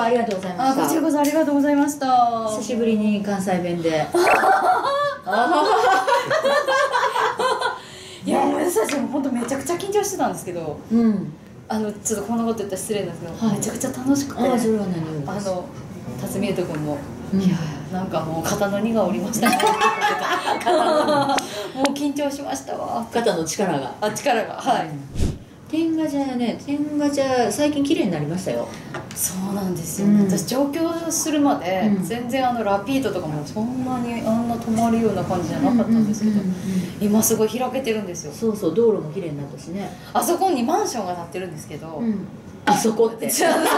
ありがとうございました。 こちらこそありがとうございました。 久しぶりに関西弁で。 いや、私たちも本当めちゃくちゃ緊張してたんですけど、ちょっとこんなこと言ったら失礼なんですけど、めちゃくちゃ楽しくて、 それは何よりです。 辰巳斗君も、いやなんかもう肩の荷が下りましたね。もう緊張しましたわ。 肩の力が。 力が、はい。 天下茶屋ね、天下茶最近綺麗になりましたよ。 そうなんですよね。私上京するまで全然ラピートとかもそんなにあんな泊まるような感じじゃなかったんですけど、今すごい開けてるんですよ。 そうそう、道路も綺麗になったしね。 あそこにマンションが建ってるんですけど、 あそこって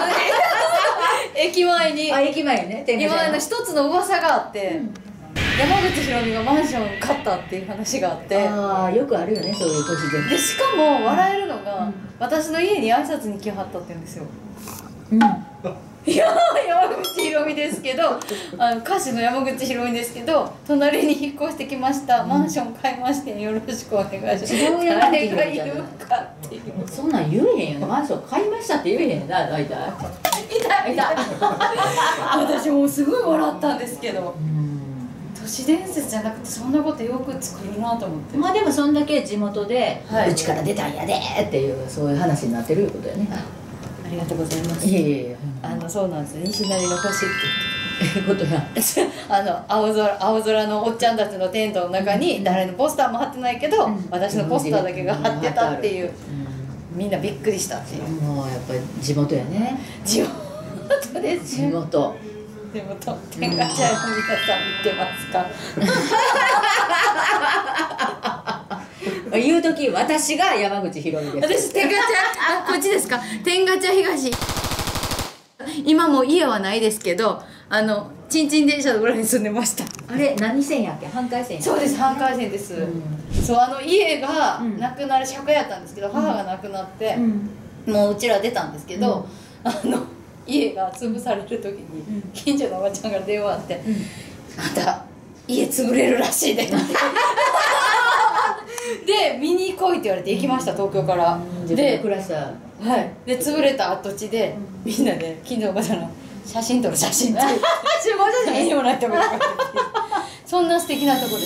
駅前に、 駅前ね、 今の一つの噂があって、山口ひろみがマンション買ったっていう話があって、 よくあるよね、そういう都市伝でしかも笑えるのが、私の家に挨拶に来はったって言うんですよ。いや山口ひろみですけど、歌手の山口ひろみですけど、隣に引っ越してきました、マンション買いまして、よろしくお願いします。 違う山口ひろみじゃない。 誰が言うかっていう、 そんなん言えへんよね。マンション買いましたって言えへんな、大体。いた私もうすごい笑ったんですけど、都市伝説じゃなくてそんなことよく作るなと思って。 まあでもそんだけ地元でうちから出たんやでっていうそういう話になってるいうことよね。 ありがとうございます。 いえいえ、 そうなんですよ。西成の星ってことや。 青空のおっちゃんたちのテントの中に誰のポスターも貼ってないけど、私のポスターだけが貼ってたっていう、みんなびっくりしたっていう。 もうやっぱり地元やね。 地元です地元。 天下茶屋の皆さん見てますか？ 言う時私が山口ひろみです。 私天下茶、こっちですか？天下茶東。今も家はないですけど、ちんちん電車の裏に住んでました。 あれ何線やっけ？阪海線。 そうです、阪海線です。そう、家がなくなる借家やったんですけど、母が亡くなって、もううちら出たんですけど、家が潰される時に近所のおばちゃんから電話あって「あんた家潰れるらしいで」ってで見に行こうって言われて行きました、東京から。で暮らした。 で潰れた跡地でみんなで近所のおばちゃんの写真撮る、写真撮る集合写真にもらってもらって、そんな素敵なとこです。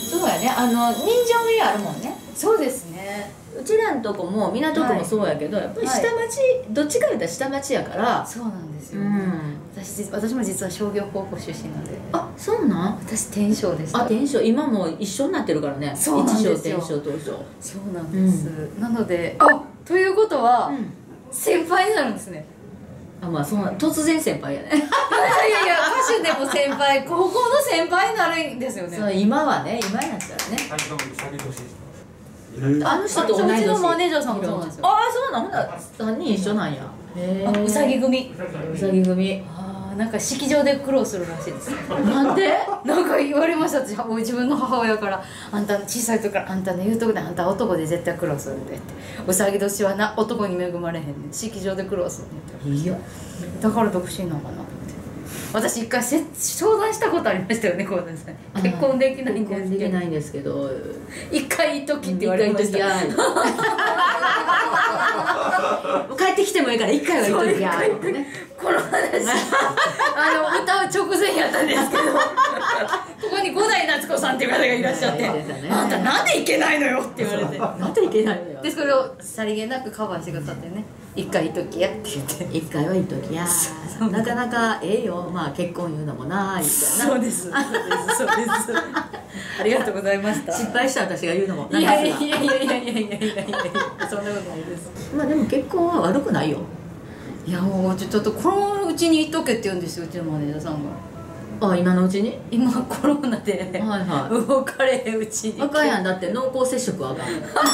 そうやね、人情味あるもんね。 そうですね。 うちらのとこも港区もそうやけど、やっぱり下町、どっちか言ったら下町やから。 そうなんですよ。私も実は商業高校出身なんで。 あ、そうなん？ 私天正でした。 天正、今も一緒になってるからね。 そうなんですよ。 一正、天正、東正。 そうなんです。なので、ということは先輩になるんですね。 まあそんな突然先輩やね。 いやいや、歌手でも先輩、高校の先輩になるんですよね。 そう、今はね、今になったらね。あの人と同い年。 うちのマネージャーさんもそうなんですよ。 そうなん、ほんなら3人一緒なんや。 うさぎ組。 うさぎ組。 なんか式場で苦労するらしいです。 なんで？ なんか言われました、自分の母親から。あんた小さい時からあんたの言うとこで、あんた男で絶対苦労するんでって。うさぎ年は男に恵まれへんねん、式場で苦労するねんって。いや、だから独身なのかなって。私一回相談したことありましたよね、こうですね。結婚できないんですけど、 一回いい時って言われました。 帰ってきてもいいから一回はいい時や。 この話歌う直前やったんですけど、ここに五代夏子さんっていう方がいらっしゃって「あんたなんでいけないのよ」って言われて「 なんでいけないのよ」 でそれをさりげなくカバーしてくださってね「一回いい時や」って言って 「一回はいい時や」なかなかええよ、まあ結婚言うのもなみたいな。 そうです、そうです、そうです。ありがとうございました。 失敗した私が言うのもいやいやいやいやいやいやいやいや、そんなことないです。 まあでも結婚は悪くないよ。 いやもうちょっとこのうちにいとけって言うんですよ、うちのマネージャーさんが。 今のうちに？ 今コロナで動かれへんうちに。 あかんやん、だって濃厚接触はあかん。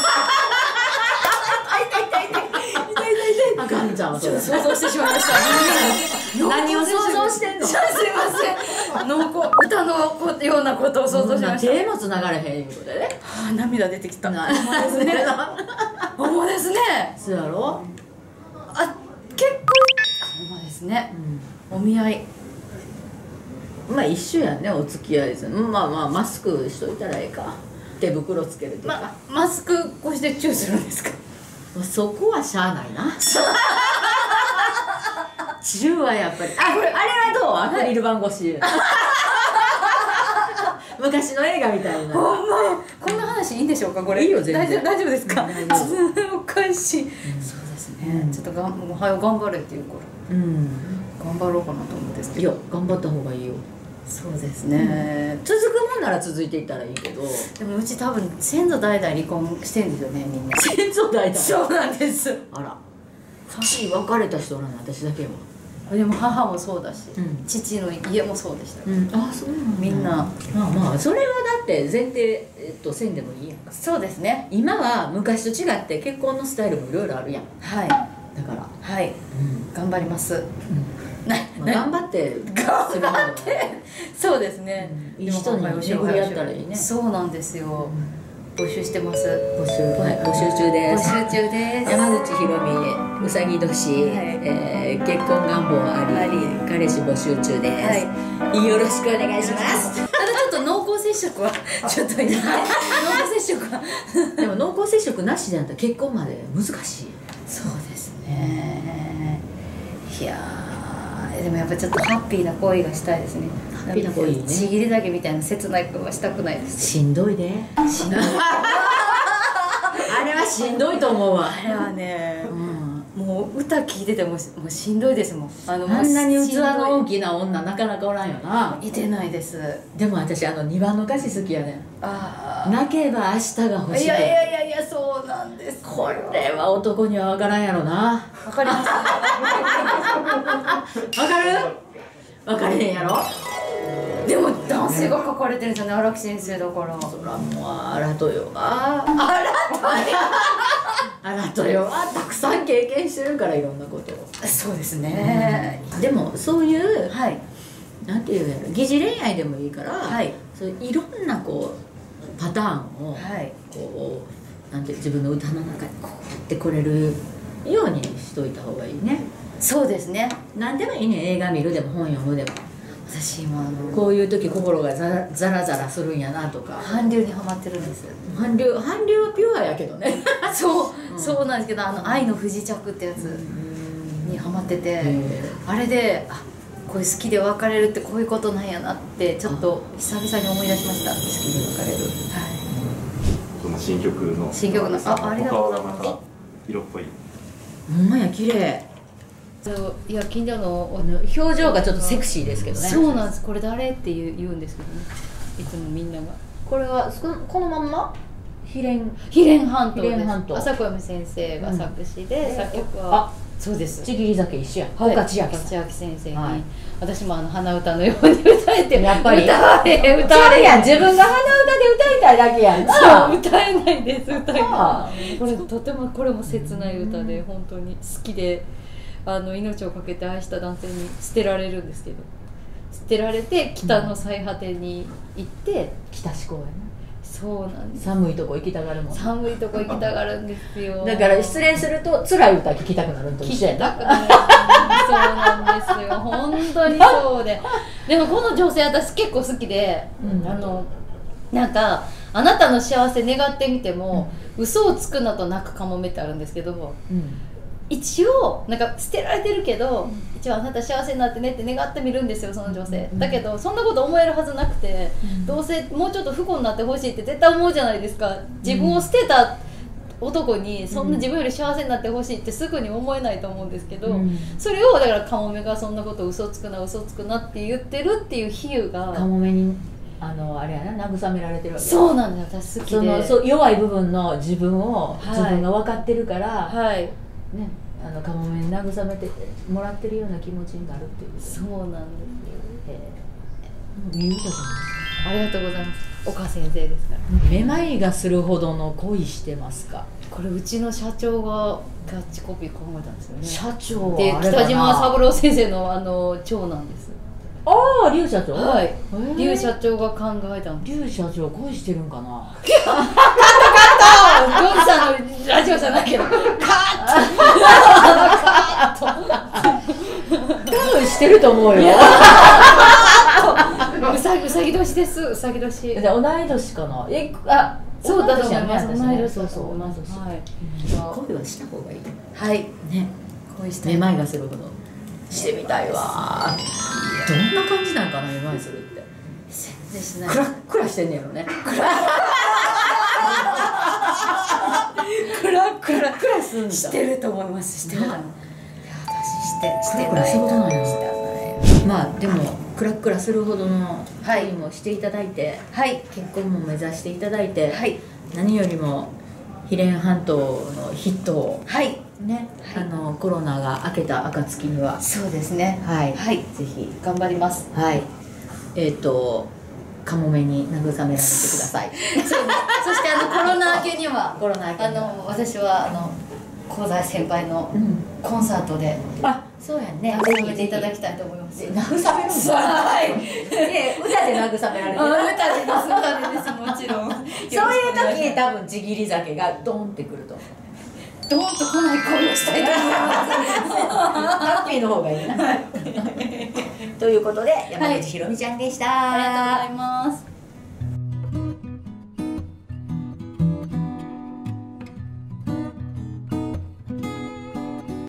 あかんじゃん、それ。 想像してしまいました。 何を想像してんの？ すいません。濃厚歌のようなことを想像しました。 手も繋がれへんいうことでね。 涙出てきた。ほんまですね。ほんまですね。 そうやろ？ 結婚。ほんまですね。お見合い。 まあ一緒やね、お付き合いです。まあまあマスクしといたらええか。手袋つけるとか。 マスク越しでチューするんですか？ そこはしゃあないな。 シュはやっぱりあれはどうアクリル板越し昔の映画みたいな。 ほんまこんな話いいんでしょうかこれ。 いいよ全然大丈夫ですか。 大丈夫おかしい。そうですね。ちょっともう早く頑張れっていうから頑張ろうかなと思うんですけど。 いや頑張った方がいいよ。 そうですね。 続くもんなら続いていったらいいけど、 でもうち多分先祖代々離婚してんですよねみんな。 先祖代々。 そうなんです。 あら先別れた人なの私だけは。 でも母もそうだし、 うん父の家もそうでした。 あそうなの。 みんなまあまあそれはだって前提せんでもいいやんか。 そうですね。 今は昔と違って結婚のスタイルもいろいろあるやん。 はいだからはい頑張ります。 まあ頑張って頑張ってそうですね。 いい人に巡り合ったらいいね。 そうなんですよ。募集してます。 募集中です。 募集中です。 山口ひろみうさぎ年、結婚願望あり彼氏募集中です。よろしくお願いします。 ただちょっと濃厚接触はちょっと濃厚接触はでも濃厚接触なしであったら結婚まで難しい。 そうですね。いやでもやっぱちょっとハッピーな恋がしたいですね。 ハッピーな恋ね。 ちぎりだけみたいな切ない恋はしたくないです。 しんどいで。しんどい。あれはしんどいと思うわ。 あれはね、もう歌聴いててもうしんどいですもん。 あんなに器の大きな女なかなかおらんよな。 いてないです。 でも私2番の歌詞好きやねん。 あ泣けば明日が欲しい。 いやそうなんです。 これは男には分からんやろな。 わかります。 分かる？分かれへんやろ。 でも男性が書かれてるんですよね、荒木先生だから。 そらもうあらとよ。あらとよ。たくさん経験してるからいろんなことを。 そうですね。 でもそういうはいなんていうやろ、疑似恋愛でもいいから、 はいそういういろんなこうパターンをこうなんて自分の歌の中にこうやってこれるようにしといた方がいいね。 そうですね。 何でもいいね。映画見るでも本読むでも。 私今こういう時心がザラザラするんやなとか。 韓流にハマってるんです。 韓流はピュアやけどね。 そうなんですけど、愛の不時着ってやつにハマってて、あれでこれ好きで別れるってこういうことなんやなってちょっと久々に思い出しました。好きで別れる。 この新曲のありがとうございます。 色っぽい。 ほんまや綺麗。 いや近所の表情がちょっとセクシーですけどね。 そうなんです。これ誰って言うんですけどね。いつもみんなが。 これはこのまんま比連半島です。朝小山先生が作詞で、作曲はそうです。 ちぎり酒一緒や。 岡千秋先生に、私も鼻歌のように歌えて、 やっぱり歌われやん。自分が鼻歌で歌いたいだけやん。 そう歌えないです。歌えない。これとてもこれも切ない歌で本当に好きで。命を懸けて愛した男性に捨てられるんですけど、捨てられて北の最果てに行って、 北志向やな。 そうなんです。 寒いとこ行きたがるもん。 寒いとこ行きたがるんですよ。 だから失恋すると辛い歌聴きたくなると一緒やな。 そうなんですよ。本当にそうで。でもこの女性私結構好きで、なんかあなたの幸せ願ってみても、嘘をつくなと泣くかもめってあるんですけど。一応なんか捨てられてるけど、一応あなた幸せになってねって願ってみるんですよ、その女性。だけどそんなこと思えるはずなくて、どうせもうちょっと不幸になってほしいって絶対思うじゃないですか。自分を捨てた男にそんな自分より幸せになってほしいってすぐに思えないと思うんですけど、それをだからカモメがそんなこと嘘つくなって言ってるっていう比喩がカモメにあれやな、慰められてるわけ。 そうなんだ。私好きでそう弱い部分の自分を、自分が分かってるから、ね、カモメに慰めてもらってるような気持ちになるっていう。 そうなんですよ。 いい歌じゃないですか。 ありがとうございます。岡先生ですから。 めまいがするほどの恋してますか。 これうちの社長がキャッチコピー考えたんですよね。 社長で北島三郎先生の長男です。 ああ、龍社長。 はい。龍社長が考えたんです。 龍社長恋してるんかな。 カット。ジョンさんのラジオじゃないけど。カット。 多分してると思うよ。 うさぎ年です。うさぎ年。 同い年かな。 そうだと思います。同い年。 そうそう、同い年。 はい。 恋はした方がいい。 はい。 ね。 恋した。 めまいがするほど。 してみたいわ。どんな感じなんかな、めまいするって。 全然しない。 クラックラしてんねやろね。クラクラすんだ。 してると思います。してる。いや、私してクラクラすることないな。 してない。 まあでもクラクラするほどの恋もしていただいて、 はい、 結婚も目指していただいて、 はい、 何よりも比連半島のヒットを、 はいね、 はい、 コロナが明けた暁には、 そうですね、 はい、 はい、 ぜひ頑張ります。 はい、カモメに慰められてください。 そしてコロナ明けには私は香西先輩のコンサートで、 そうやね、 慰めていただきたいと思います。 慰めるんだ。はい。で、歌で慰められてる。 歌でです、もちろん。 そういう時多分ちぎり酒がドンってくると。 ドンと来ない恋をしたいと思います。 ハッピーの方がいいな。ということで、山口ひろみちゃんでした。 ありがとうございます。